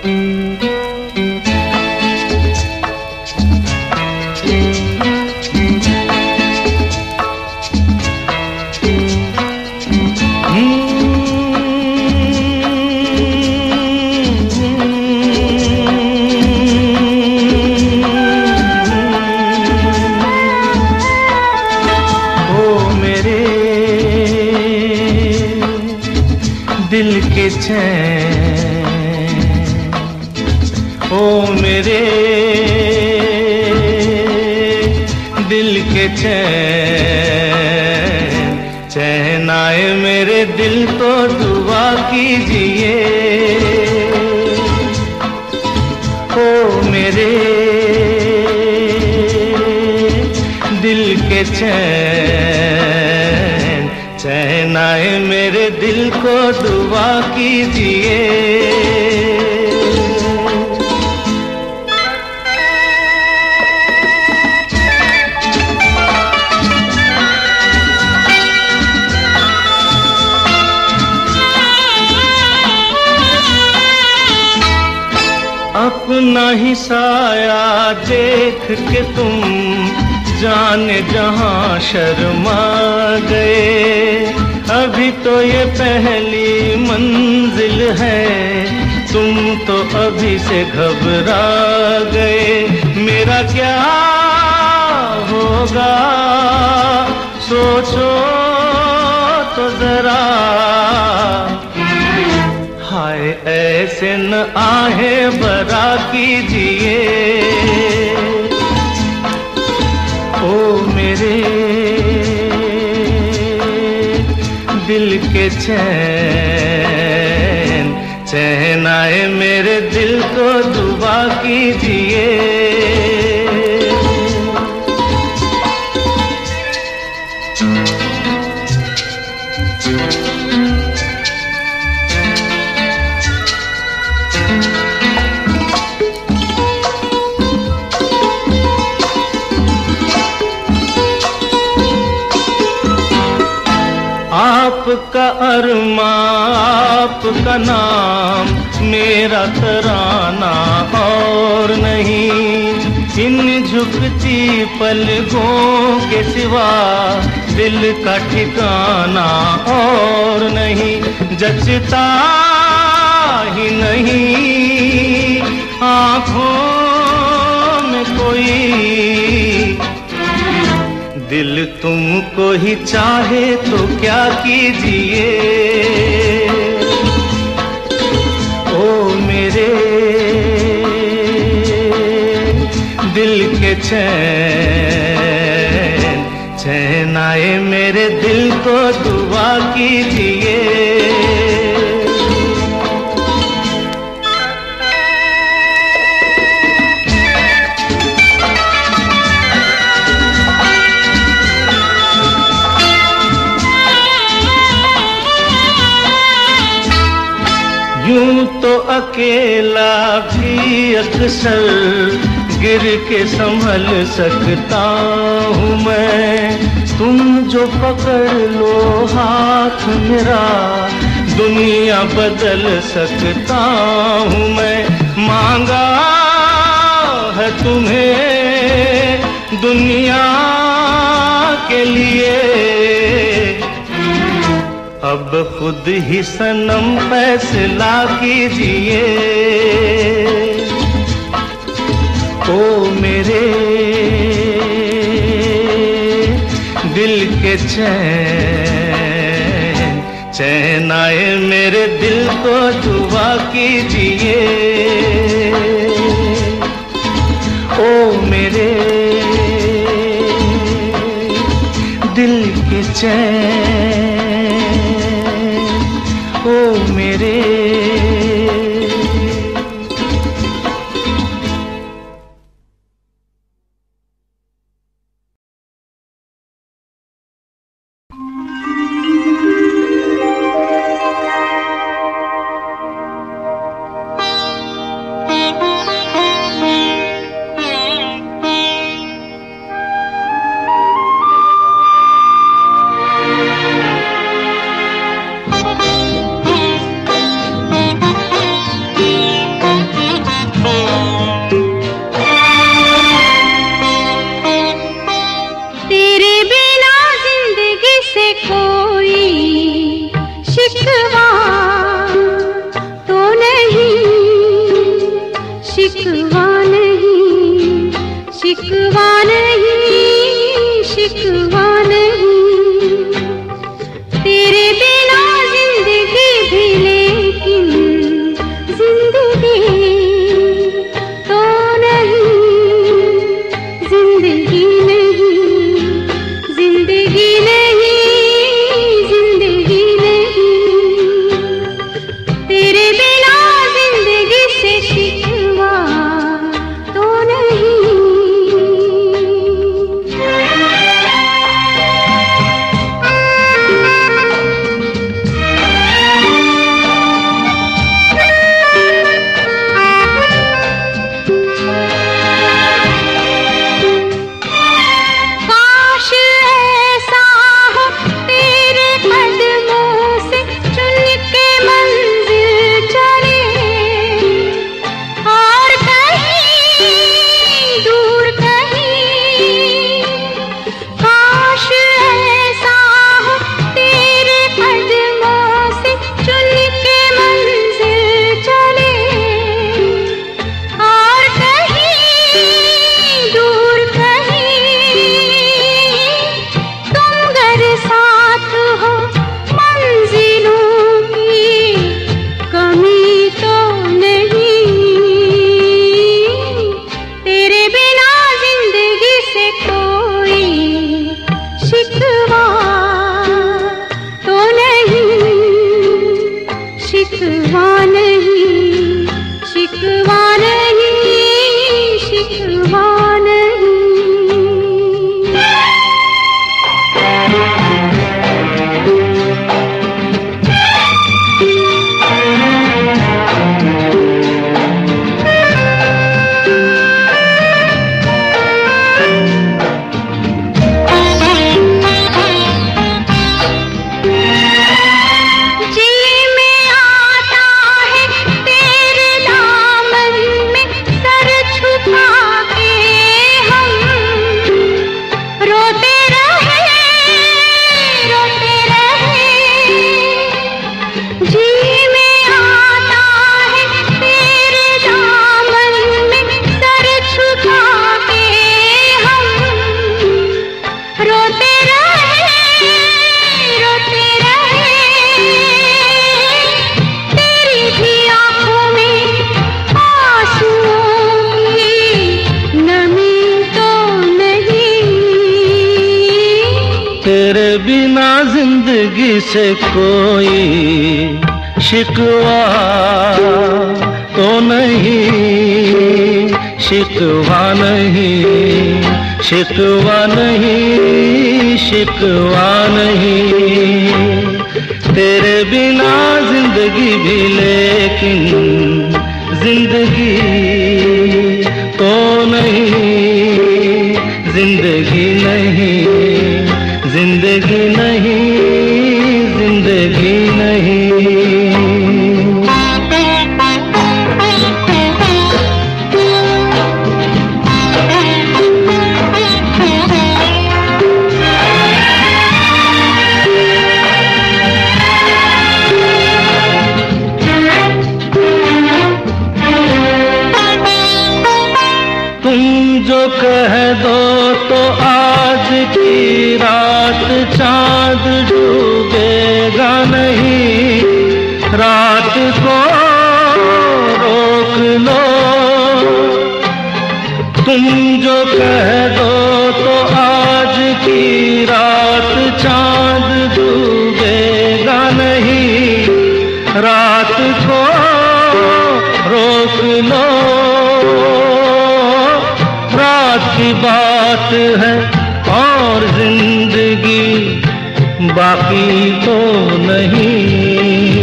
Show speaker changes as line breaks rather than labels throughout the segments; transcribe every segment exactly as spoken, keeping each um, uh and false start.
दिल के चैन, ओ मेरे दिल के चैन, चैन आए मेरे दिल को दुआ कीजिए। ओ मेरे दिल के चैन, चैन आए मेरे दिल को दुआ कीजिए। अपना ही साया देख के तुम जाने जहां शर्मा गए। अभी तो ये पहली मंजिल है, तुम तो अभी से घबरा गए। मेरा क्या होगा सोचो तो जरा, हाय ऐसे न आहे बरा कीजिए। ओ मेरे दिल के चैन, चैन आए मेरे दिल को दुआ कीजिए। आपका अरमा आपका नाम मेरा तराना और नहीं। इन झुकती पलकों के सिवा दिल का ठिकाना और नहीं। जचता ही नहीं आँखों में कोई, दिल तुमको ही चाहे तो क्या कीजिए। ओ मेरे दिल के चैन, चैन आए मेरे दिल को दुआ कीजिए। यूं तो अकेला भी अक्सर गिर के संभल सकता हूँ मैं। तुम जो पकड़ लो हाथ मेरा, दुनिया बदल सकता हूँ मैं। मांगा है तुम्हें दुनिया के लिए, अब खुद ही सनम फैसला कीजिए। ओ मेरे दिल के चैन, चैन आए मेरे दिल को दुआ कीजिए। ओ मेरे दिल के चैन, ओ मेरे
शिकवा नहीं, शिकवा नहीं, शिकवा नहीं। तेरे बिना जिंदगी भी लेकिन जिंदगी तो नहीं, जिंदगी नहीं, जिंदगी नहीं, जिंदगी नहीं। तेरे बिना जिंदगी से शिकवा तो नहीं। शिकवा नहीं, शिकवा नहीं, शिकवा नहीं।
तेरे बिना जिंदगी से कोई शिकवा तो नहीं, शिकवा नहीं, शिकवा नहीं, शिकवा नहीं। तेरे बिना जिंदगी भी लेकिन जिंदगी तो नहीं, जिंदगी नहीं, जिंदगी नहीं, जिंदगी नहीं। तुम जो कह दो तो आज की रात चांद डूबेगा नहीं, रात को रोक लो। तुम जो कह दो तो आज की रात चांद डूबेगा नहीं, रात को रोक लो। रात की बात है और जिंदगी बाकी तो नहीं।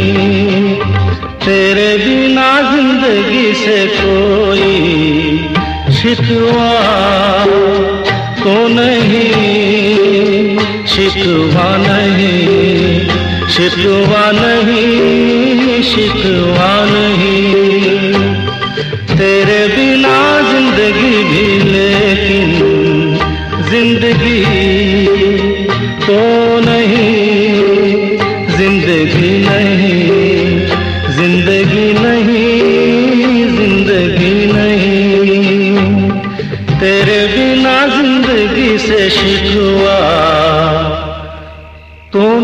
तेरे बिना जिंदगी से कोई शिकवा तो नहीं, शिकवा नहीं, शिकवा नहीं, शिकवा नहीं। तेरे बिना जिंदगी भी लेकिन जिंदगी तो नहीं, जिंदगी नहीं, जिंदगी नहीं, जिंदगी नहीं।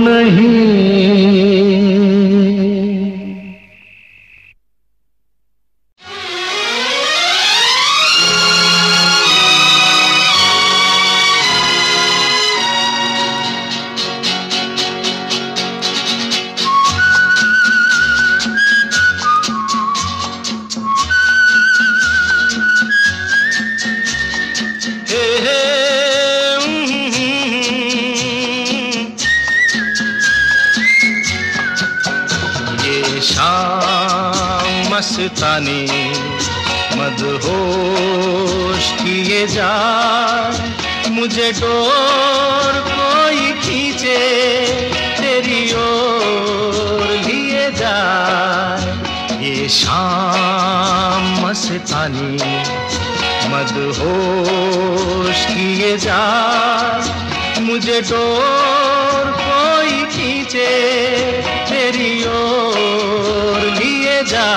नहीं।
मस्तानी मदहोश किए जा, मुझे डोर कोई खींचे तेरी ओर लिए जा। ये शाम मस्तानी मदहोश किए जा, मुझे डोर कोई खींचे तेरी ओर लिए जा।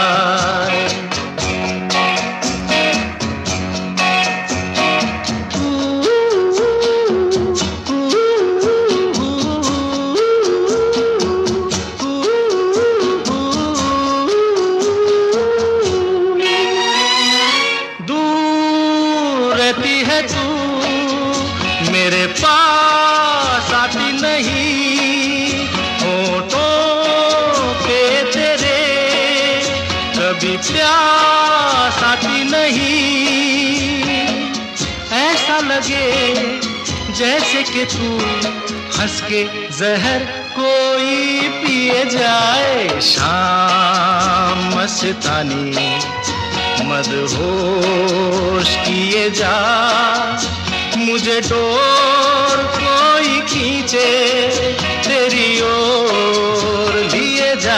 प्यास आती नहीं, ऐसा लगे जैसे कि तू हंस के जहर कोई पिए जाए। शाम मस्तानी मदहोश किए जा, मुझे डोर कोई खींचे तेरी ओर लिए जा।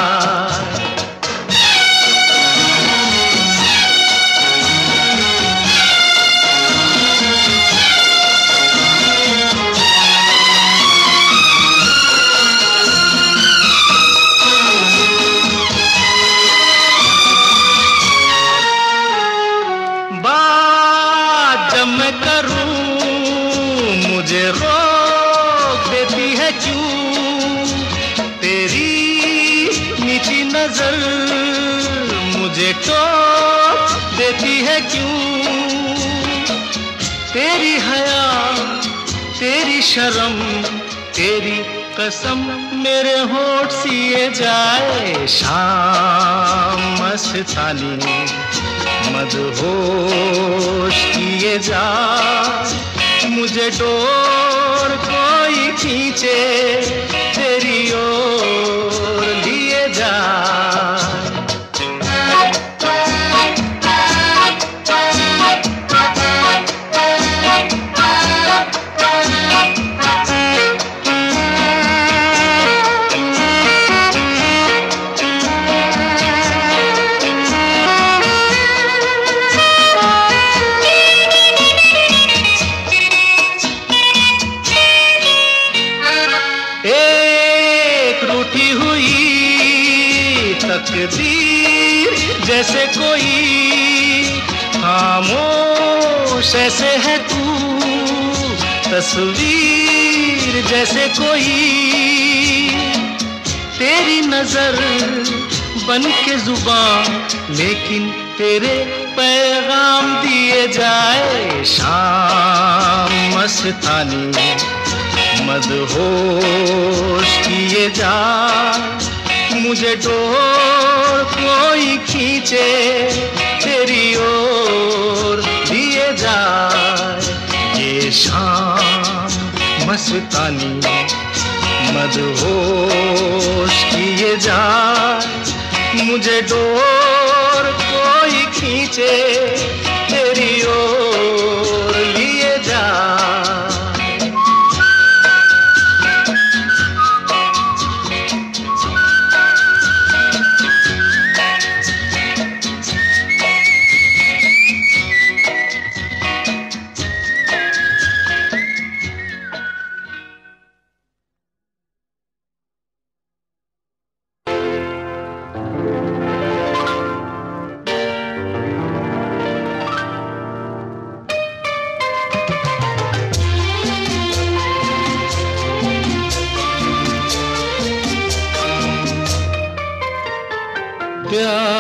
टोक देती है क्यों तेरी हया, तेरी शर्म, तेरी कसम मेरे होठ सिए जाए। शाम मस्तानी मदहोश किए जा, मुझे डोर कोई खींचे तेरी ओर लिए जा। तकदीर जैसे कोई खामोश ऐसे है तू, तस्वीर जैसे कोई तेरी नजर बन के जुबान, लेकिन तेरे पैगाम दिए जाए। शाम मस्तानी मदहोश किए जा, मुझे डोर कोई खींचे तेरी ओर लिए जाए। ये शाम मस्तानी मदहोश किए जाए, मुझे डोर कोई खींचे तेरी ओर लिए जाए।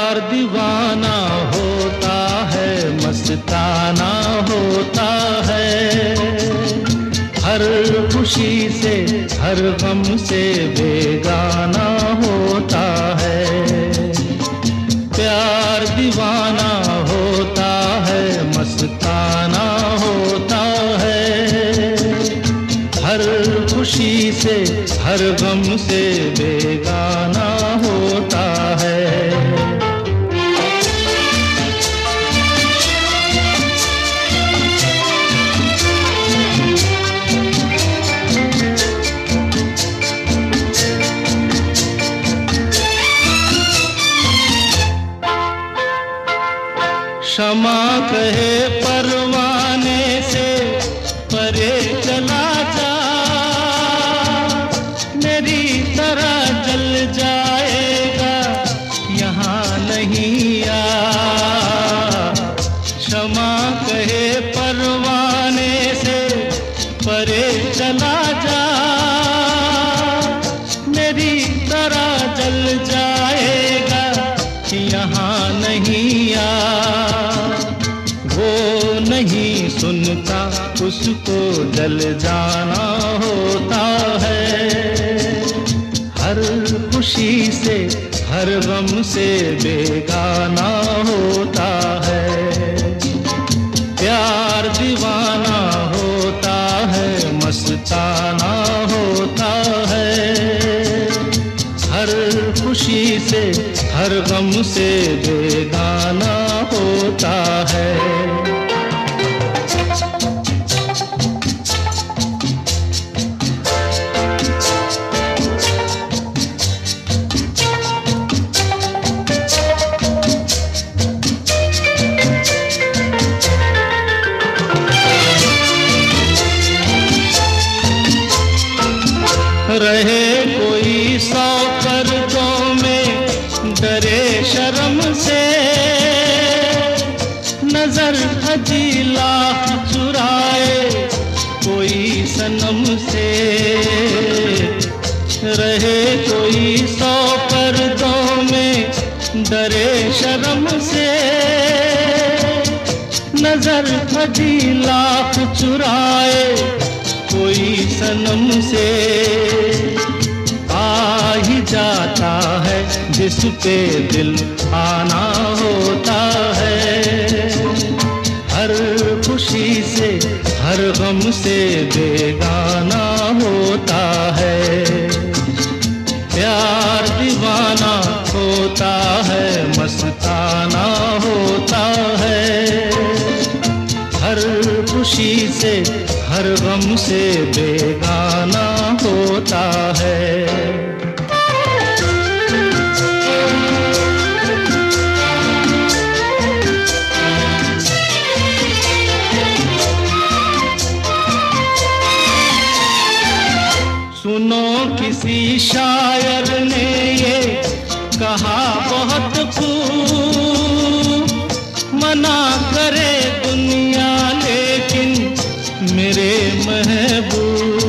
प्यार दीवाना होता है, मस्ताना होता है, हर खुशी से हर गम से बेगाना होता है। प्यार दीवाना होता है, मस्ताना होता है, हर खुशी से हर गम से बेगाना होता है। क्षमा कहे परवाने से परे चला जा, मेरी तरह जल जाएगा यहाँ नहीं आ। क्षमा कहे परवाने से परे चला जा, मेरी तरह जल जाएगा यहाँ नहीं आ। वो नहीं सुनता उसको जल जाना होता है, हर खुशी से हर गम से बेगाना होता है। प्यार दीवाना होता है, मस्ताना होता है, हर खुशी से हर गम से बेगाना होता है। रहे कोई सौ पर्दों में डरे शर्म से, नजर हजी लाख चुराए कोई सनम से। रहे कोई सौ पर्दों में डरे शर्म से, नजर हजी लाख चुराए कोई सनम से। आ ही जाता है जिस पे दिल आना होता है, हर खुशी से हर गम से बेगाना होता है। प्यार दीवाना होता है, मस्ताना होता है, हर खुशी से हर गम से बेगाना होता है। सुनो किसी शायर ने ये कहा बहुत खूब, मना करे दुनिया लेकिन मेरे महबूब।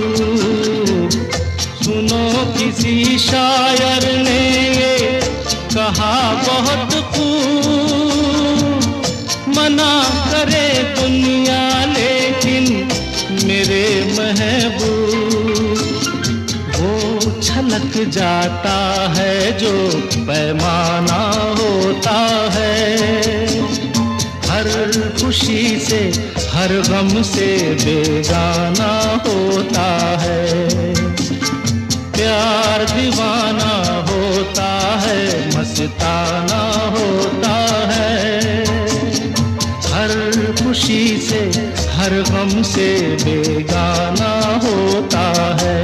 सुनो किसी शायर ने ये कहा बहुत खूब, मना करे दुनिया लेकिन मेरे महबूब। वो छलक जाता है जो पैमाना होता है, हर खुशी से हर गम से बेगाना होता है। प्यार दीवाना होता है, मस्ताना होता है, हर खुशी से हर गम से बेगाना होता है।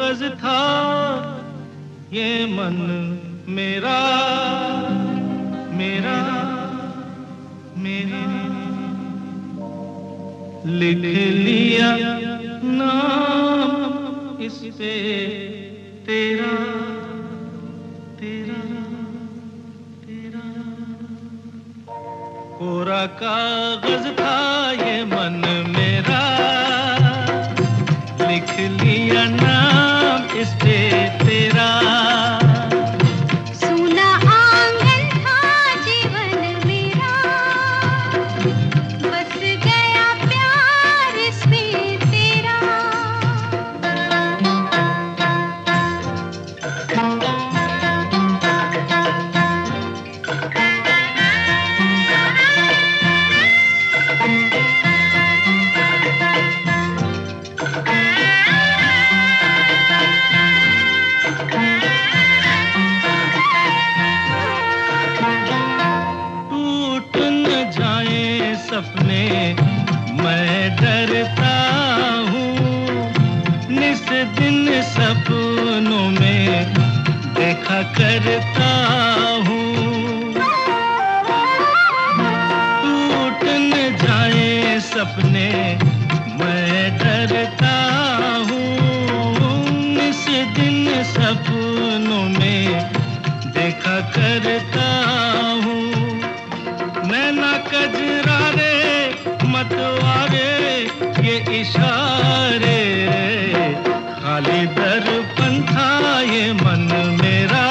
कागज था ये मन मेरा मेरा मेरा, लिख लिया नाम इस पे तेरा तेरा तेरा। कोरा कागज था ये मन मेरा, लिख लिया नाम इस पे तेरा।
सूना आंगन था जीवन मेरा, बस गया प्यार इसमें तेरा।
सपने मैं डरता हूँ, निस दिन सपनों में देखा करता हूँ। टूट न जाए सपने मैं डरता हूँ, निस दिन सपनों में देखा करता हूँ। नैना कजरारे मतवारे ये इशारे, खाली दर्पण था ये मन मेरा,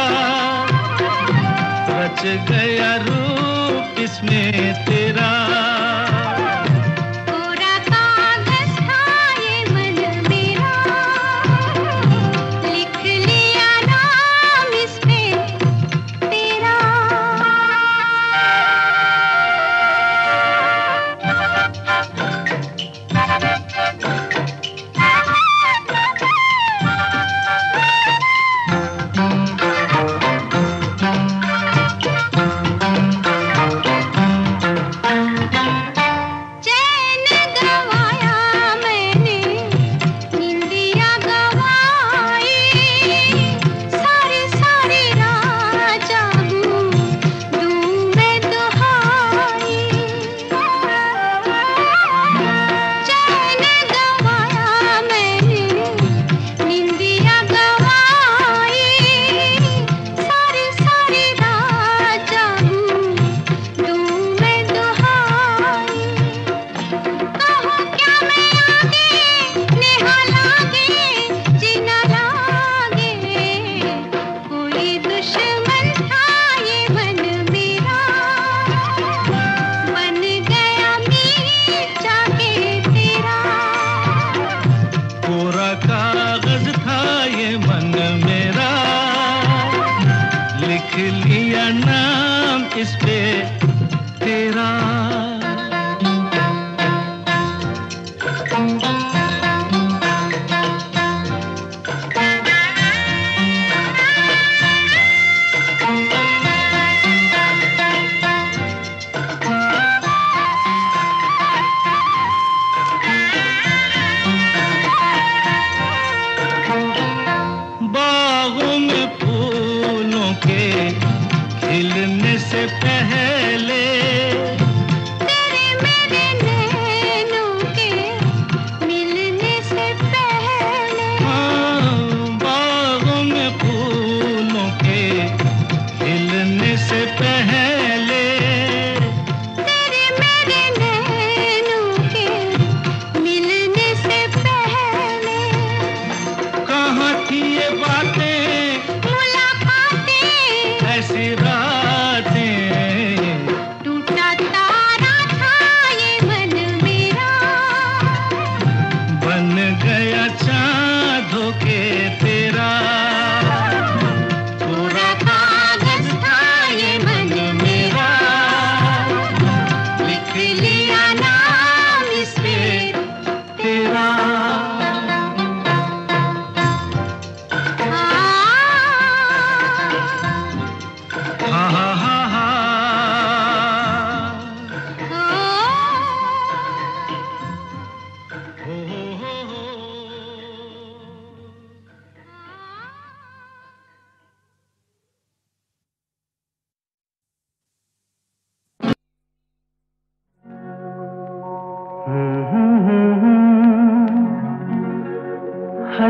रच गया रूप इसमें तेरा।
कोरा कागज था ये मन मेरा, लिख लिया नाम इस पे तेरा।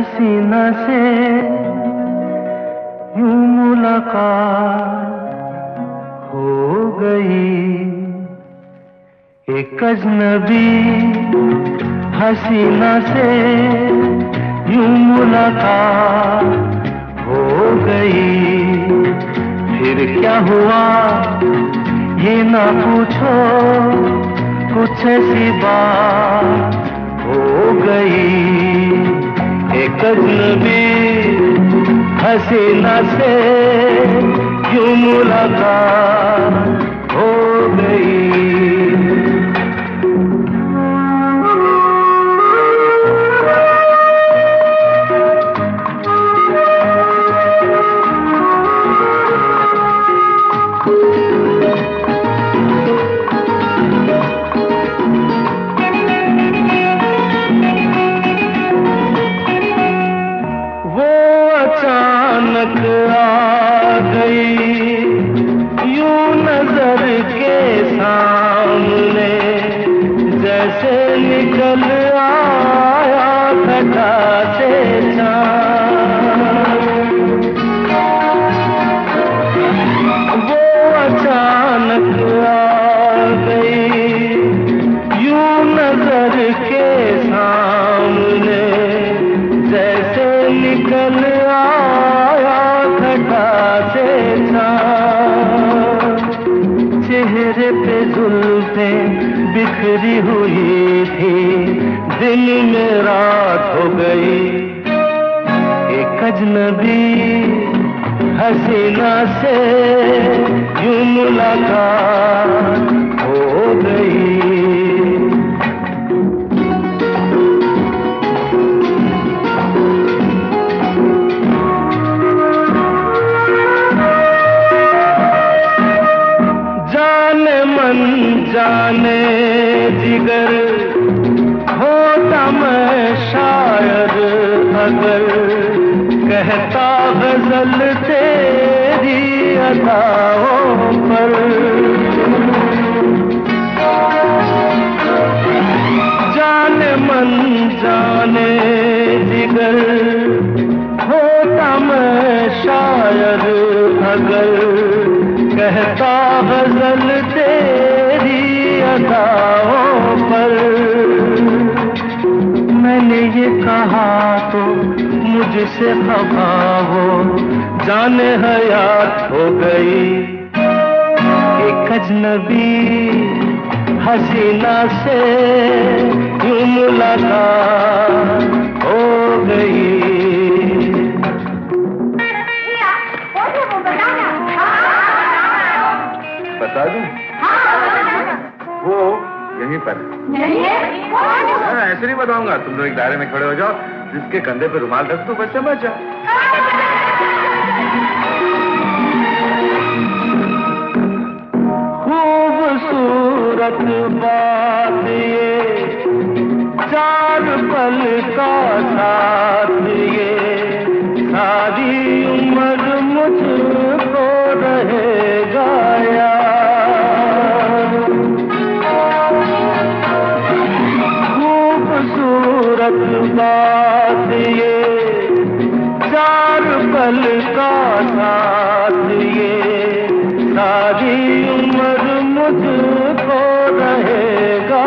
हसीना से यूं मुलाकात हो गई। एक अजनबी हसीना से यूं मुलाकात हो गई। फिर क्या हुआ ये ना पूछो, कुछ ऐसी बात हो गई। एक अजनबी हसीना से यूं मुलाकात हो गई। आ गई यूं नजर के सामने, जैसे निकल आया घटा से चाँद। वो अचानक आ गई यूं नजर के सामने, जैसे निकल चेहरे पे जुल्फें बिखरी हुई थी, दिल में रात हो गई। एक अजनबी हसीना से यूं मुलाकात हो गई। जाने जिगर होता मैं शायर अगर, कहता गजल तेरी अदाओं पर। जाने मन जाने जिगर होता मैं शायर अगर, कहता गजल तेरी अदाओं पर। मैंने ये कहा तो मुझसे खफा हो, जाने हयात हो गई। एक अजनबी हसीना से यूं मुलाकात हो गई।
बता दूं? वो यहीं पर है। ऐसे नहीं बताऊंगा, तुम लोग एक दायरे में खड़े हो जाओ, जिसके कंधे पे रुमाल रख दो, बस समझ जाओ।
खूबसूरत बात ये, चार पल का साथ ये, सारी उम्र मुझको रहेगा याद। खूबसूरत बात ये, चार पल का साथ ये, सारी उम्र मुझको रहेगा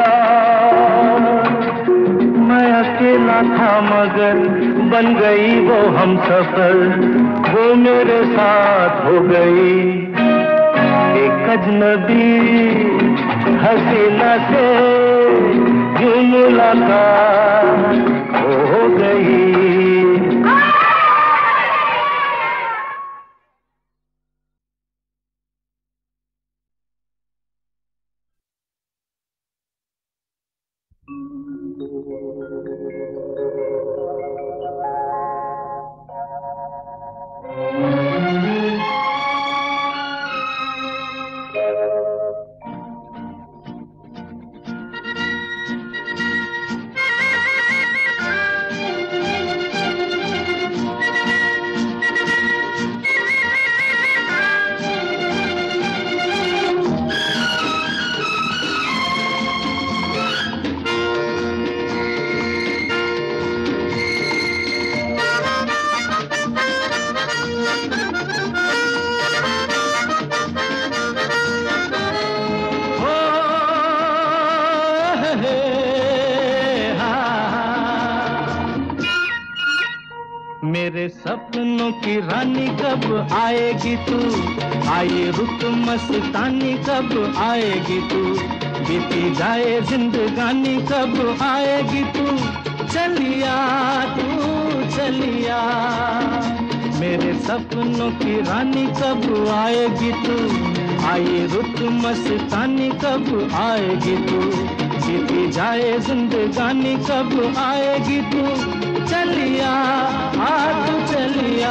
याद। मैं अकेला था मगर बन गई वो हम सफर, वो मेरे साथ हो गई। एक अजनबी हसीना से यूं मुलाकात हो गई। मेरे सपनों की रानी कब आएगी तू, आए रुत मस्तानी कब आएगी तू, बीती जाए जिंदगानी कब आएगी तू, चलिया तू चलिया। मेरे सपनों की रानी कब आएगी तू, आए रुत मस्तानी कब आएगी तू, बीती जाए जिंदगानी कब आएगी तू, चलिया आ तू चलिया।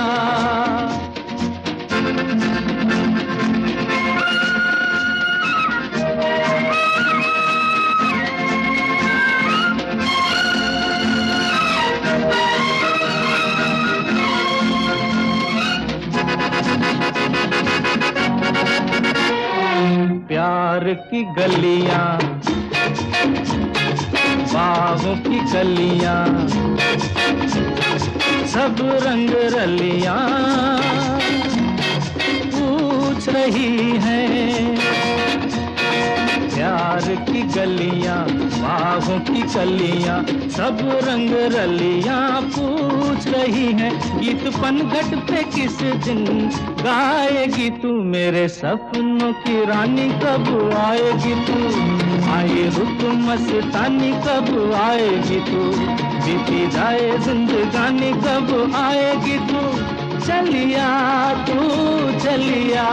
प्यार की गलियां, बागों की कलियां, सब रंग रलियां पूछ रही हैं। प्यार की गलियां, बागों की कलियां, सब रंग रलियां पूछ रही हैं। गीत पनघट पे किस दिन गाएगी तू, मेरे सपनों की रानी कब आएगी तू, आए रुत मस्तानी कब आएगी तू, बीती जाए जिंदगानी कब आएगी तू, चलिया तू चलिया।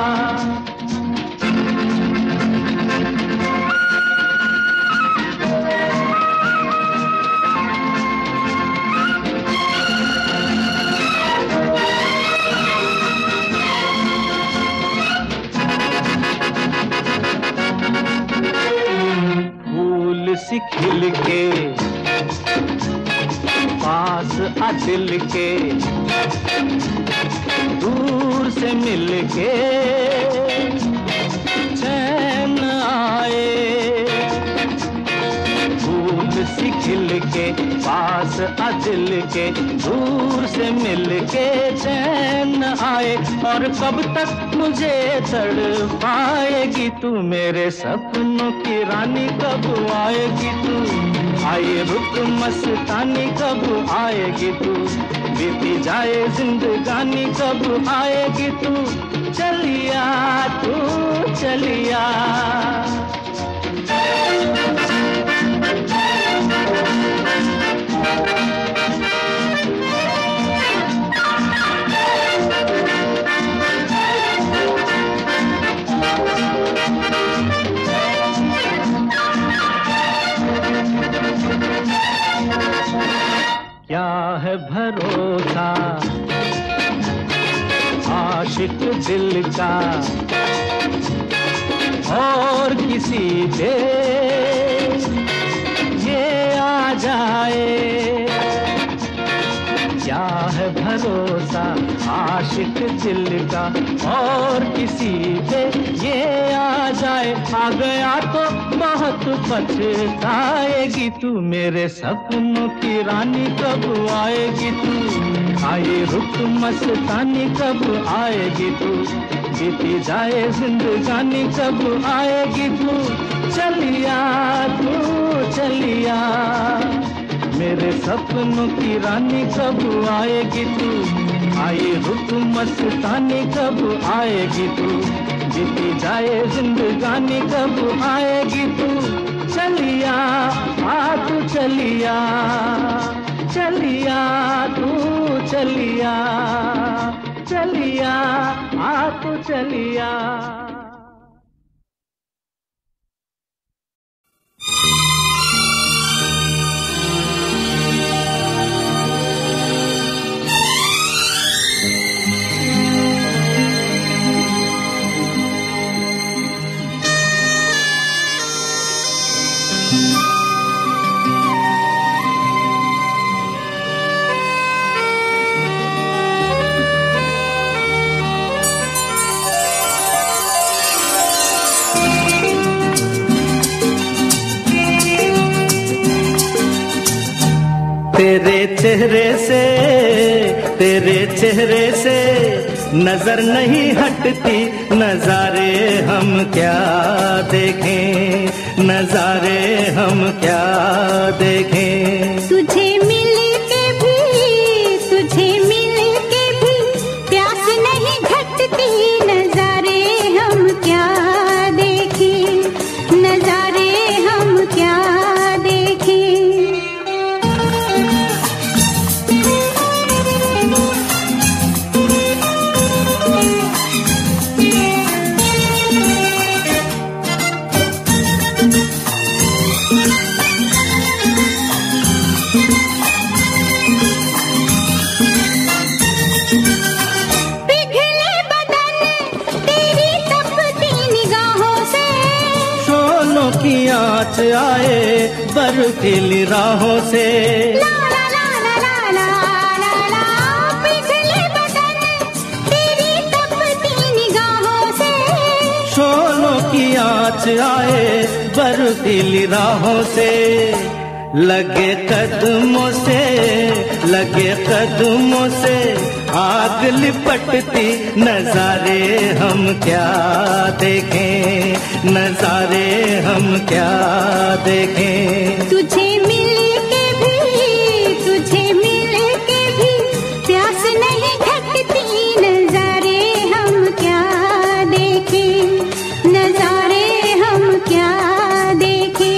सी खिल के पास आ दिल के, दूर से मिल के चैन आए। फूल सी खिल के पास आ दिल के, दूर से मिल के चैन आए। और कब तक मुझे तड़पाएगी तू, मेरे सपनों की रानी कब आएगी तू, आए रुत मस्तानी कब आएगी तू, बीती जाए जिंदगानी कब आएगी तू, चलिया तू चलिया। क्या है भरोसा आशिक दिल का और किसी पे ये आ जाए। क्या है भरोसा आशिक दिल का और किसी पे ये आ जाए। आ गया तो बहुत पछताएगी तू, मेरे सपनों की रानी कब आएगी तू, आए रुत मस्तानी कब आएगी तू, बीती जाए जिंदगानी कब आएगी तू, चलिया तू चलिया। मेरे सपनों की रानी कब आएगी तू, आए रुत मस्तानी कब आएगी तू, बीती जाए जिंदगानी कब आएगी तू, चलिया आ तू चलिया, चलिया तू चलिया, चलिया आ तू चलिया।
तेरे चेहरे से तेरे चेहरे से नजर नहीं हटती, नजारे हम क्या देखें, नजारे हम क्या देखें।
तुझे मिल के भी तुझे मिल
आँच आए बर्फीली राहों से।
ला ला ला ला ला ला ला पिघले बदन तेरी तपती निगाहों से।
शोलों की आँच आए बर्फीली राहों से। लगे कदमों से लगे कदमों से आग लिपटती नजारे हम क्या देखें, नजारे हम क्या देखें।
तुझे मिल के भी तुझे मिल के भी प्यास नहीं घटती नजारे हम क्या देखें, नजारे हम क्या देखें।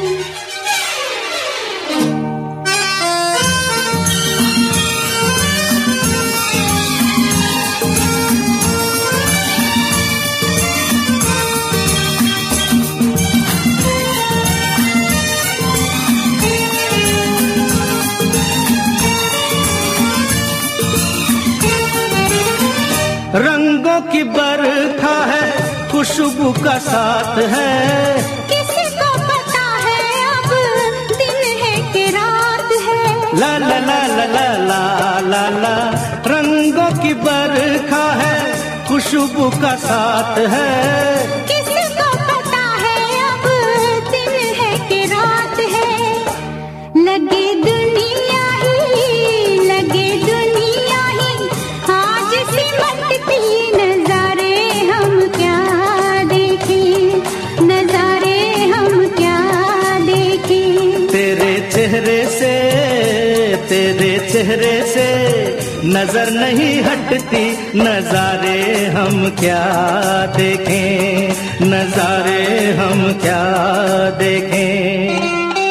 रंगों की बरखा है खुशबू का साथ है।
किसको पता है अब दिन है कि रात है।
ला ला ला ला ला ला ला ला रंगों की बरखा है खुशबू का साथ है।
किसको पता है अब दिन है कि रात है। लगे दुनिया ही लगे दुनिया ही आज सिमटती नजारे हम क्या देखें, नजारे हम क्या देखें।
तेरे चेहरे से तेरे चेहरे से नजर नहीं हटती नजारे हम क्या देखें, नजारे हम क्या देखें।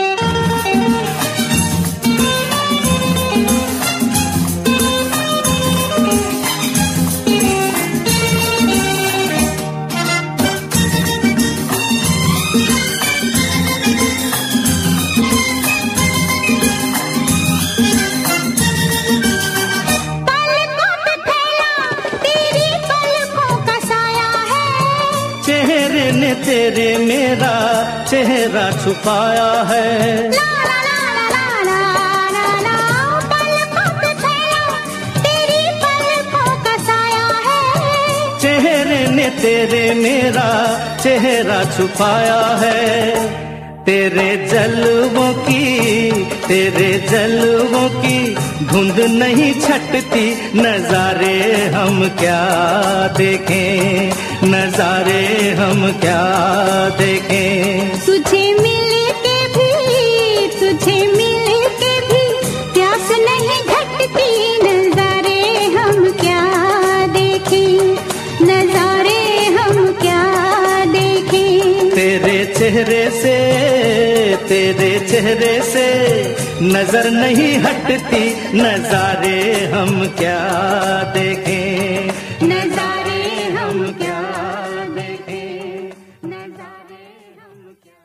तेरे मेरा चेहरा छुपाया है।
ला ला ला ला ला ला ला पलकों पे फैला तेरी पलकों का साया है।
चेहरे ने तेरे मेरा चेहरा छुपाया है। तेरे जलवों की तेरे जलवों की धुंध नहीं छटती नजारे हम क्या देखें, नजारे हम क्या देखें।
तुझे मिल के भी तुझे मिल के भी प्यास नहीं घटती नजारे हम क्या देखें, नजारे हम क्या देखें।
तेरे चेहरे से तेरे चेहरे से नजर नहीं हटती नजारे हम क्या देखें, नजारे हम क्या देखें,
नजारे हम क्या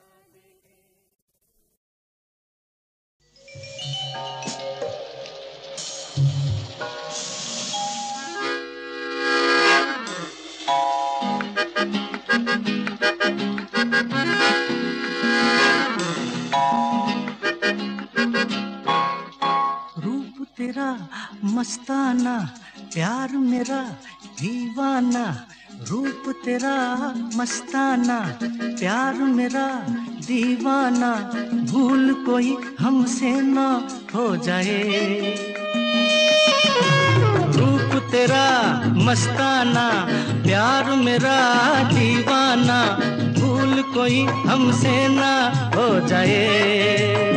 तेरा मस्ताना प्यार मेरा दीवाना। रूप तेरा मस्ताना प्यार मेरा दीवाना। भूल कोई हमसे ना हो जाए। रूप तेरा मस्ताना प्यार मेरा दीवाना। भूल कोई हमसे ना हो जाए।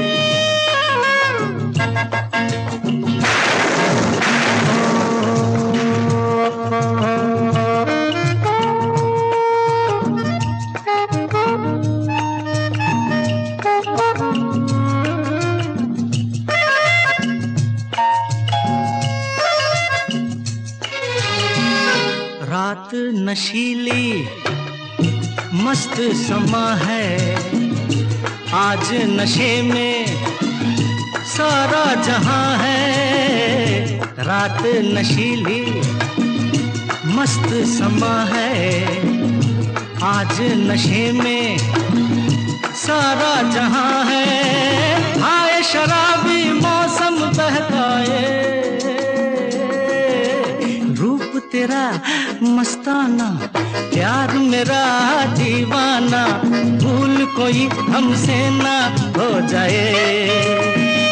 रात नशीली मस्त समा है। आज नशे में सारा जहां है। रात नशीली मस्त समा है। आज नशे में
जहां है आए शराबी मौसम बहकाए। रूप तेरा मस्ताना प्यार मेरा दीवाना, भूल कोई हमसे ना हो जाए।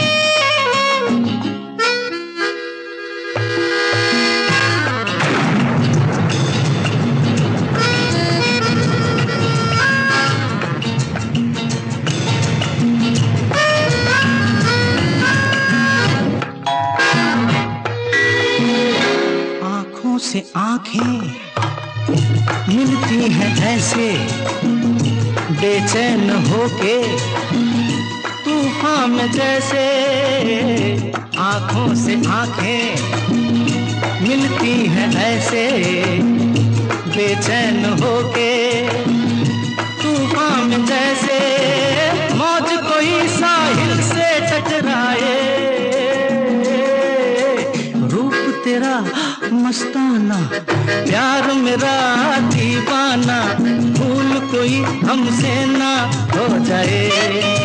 से आंखें मिलती हैं ऐसे बेचैन होके तूफान में जैसे। आंखों से आंखें मिलती हैं ऐसे बेचैन होके तूफान में जैसे। मौज कोई साहिल से टकराए, रूप तेरा मस्ताना प्यार मेरा दीवाना, भूल कोई हमसे ना हो जाए।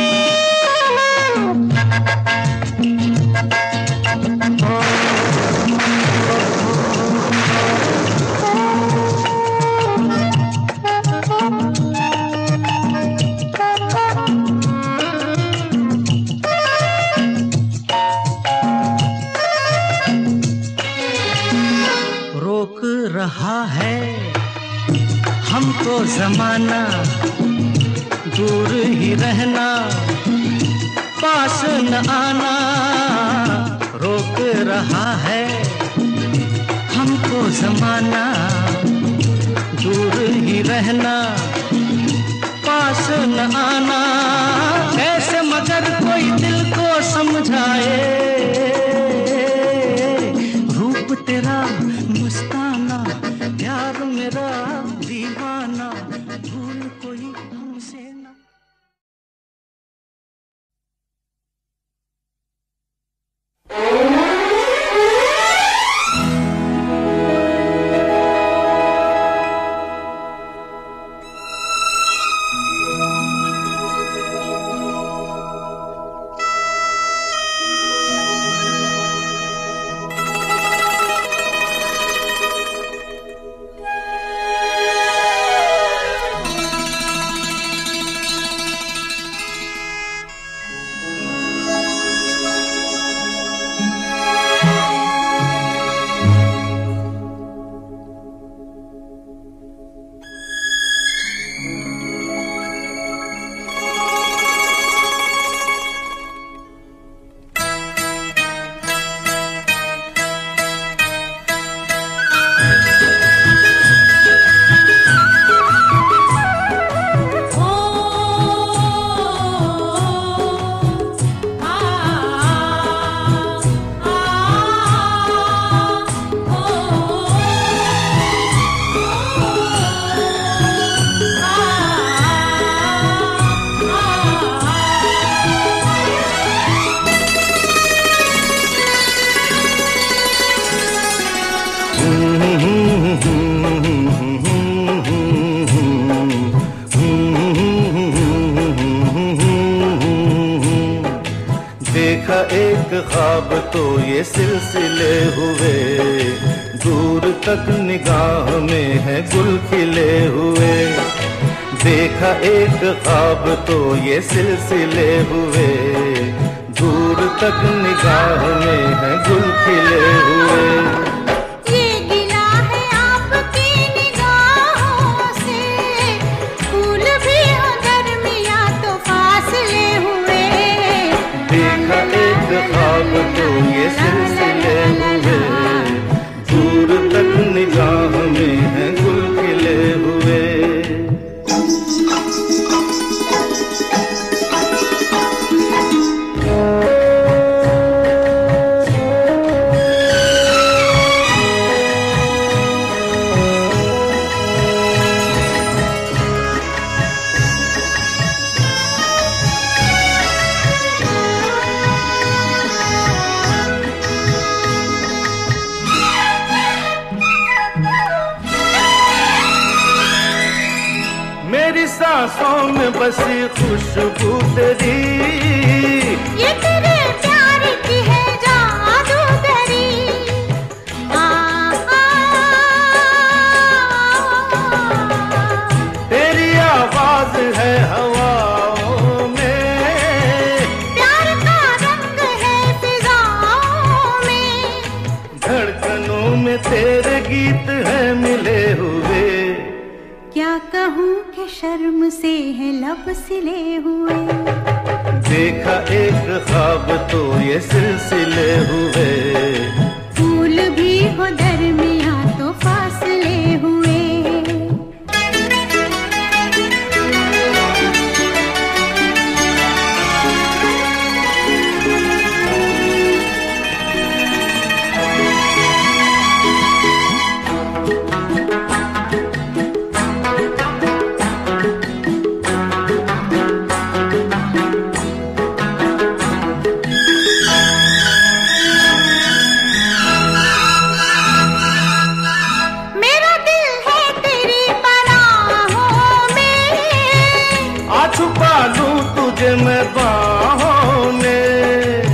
रहा है हमको जमाना, दूर ही रहना पास न आना। रोक रहा है हमको जमाना, दूर ही रहना पास न आना। कैसे मगर कोई दिल को समझाए, रूप तेरा मस्ताना प्यार मेरा दीवाना, भूल कोई हमसे ना।
देखा एक ख्वाब तो ये सिलसिले हुए, दूर तक निगाह में है गुल खिले हुए। देखा एक ख्वाब तो ये सिलसिले हुए, दूर तक निगाह में है गुल खिले हुए। ख्वाब तो ये सिलसिले हुए, दूर तक निगाह में है गुल खिले हुए। में बसी खुशबू तेरी,
ये तेरे प्यार की है जादूगरी। आ, आ,
तेरी आवाज है हवाओं में,
प्यार का रंग है फिजाओं में,
धड़कनों में तेरे गीत है मिले हुए।
क्या कहूँ कि शर्म से है लब सिले हुए,
देखा एक ख्वाब तो ये सिलसिले हुए,
फूल भी हो दरमियाँ तो फासले हुए।
मैं बाहों में,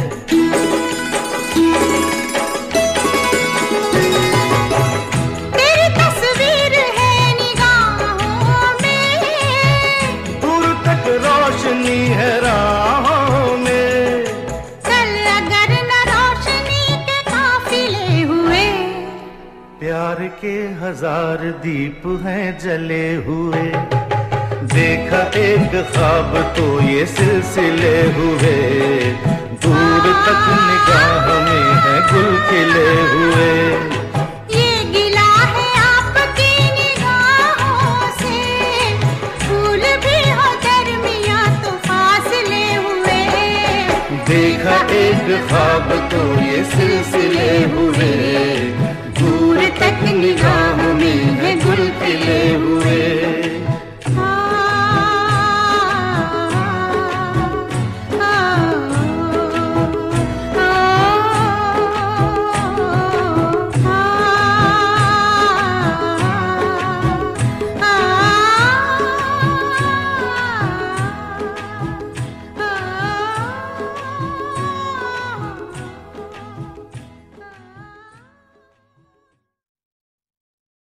तेरी तस्वीर है निगाहों में,
दूर तक रोशनी है राहों में,
चल अगर न रोशनी के काफिले हुए,
प्यार के हजार दीप हैं जले हुए, देखा एक ख्वाब तो ये सिलसिले हुए, दूर तक निगाह में है गुल खिले हुए।
ये गिला है आपकी निगाहों से, फूल भी हो दरमियाँ तो फासले हुए,
देखा एक ख्वाब तो ये सिलसिले हुए, दूर तक निगाह में है गुल खिले हुए।